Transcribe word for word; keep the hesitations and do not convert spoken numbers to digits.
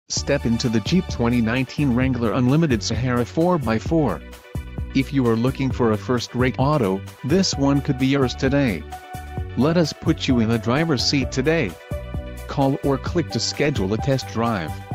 Step into the Jeep twenty nineteen Wrangler Unlimited Sahara four by four. If you are looking for a first-rate auto, this one could be yours today. Let us put you in the driver's seat today. Call or click to schedule a test drive.